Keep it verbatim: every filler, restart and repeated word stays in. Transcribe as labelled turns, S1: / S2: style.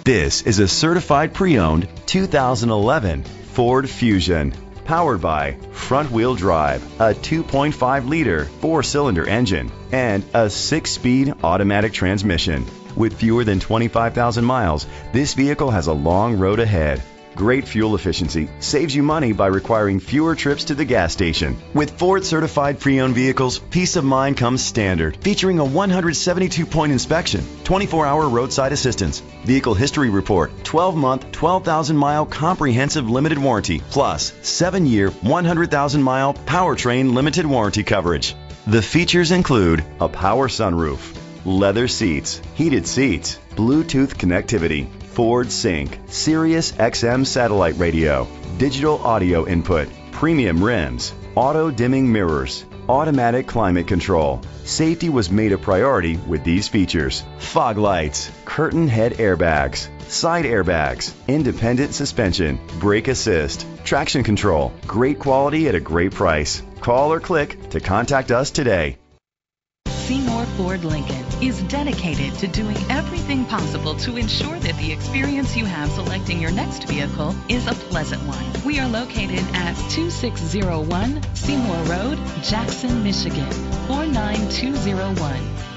S1: This is a certified pre-owned two thousand eleven Ford Fusion, powered by front-wheel drive, a two point five liter four-cylinder engine, and a six-speed automatic transmission. With fewer than twenty-five thousand miles, this vehicle has a long road ahead. Great fuel efficiency saves you money by requiring fewer trips to the gas station. With Ford certified pre-owned vehicles, peace of mind comes standard, featuring a one hundred seventy-two point inspection, twenty-four hour roadside assistance, vehicle history report, twelve month, twelve thousand mile comprehensive limited warranty, plus seven year, one hundred thousand mile powertrain limited warranty coverage. The features include a power sunroof, leather seats, heated seats, Bluetooth connectivity, Ford Sync, Sirius X M satellite radio, digital audio input, premium rims, auto dimming mirrors, automatic climate control. Safety was made a priority with these features: fog lights, curtain head airbags, side airbags, independent suspension, brake assist, traction control. Great quality at a great price. Call or click to contact us today.
S2: Seymour Ford Lincoln is dedicated to doing everything possible to ensure that the experience you have selecting your next vehicle is a pleasant one. We are located at two six zero one Seymour Road, Jackson, Michigan, four nine two zero one.